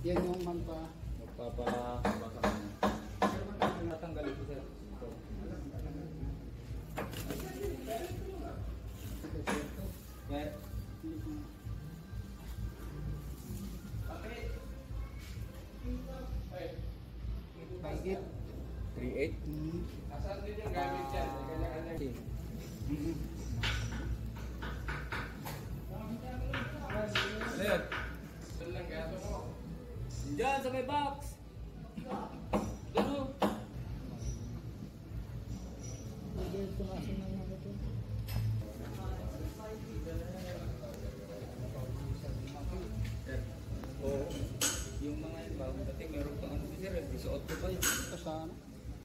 Yan yung magpa... Magpapabasa ka na. Natanggalin ko sir. Ito. Kaya... Paigit. 3.8. Asan din yung gamit yan? Kanya-kanya. Ayan. Saan lang gato mo? Diyan sa may box. Ano? Hindi tumasin na mga ito. Oo. Yung mga yun, bagong dating, meron pang ano sir, 18 pa yun. Ito sana.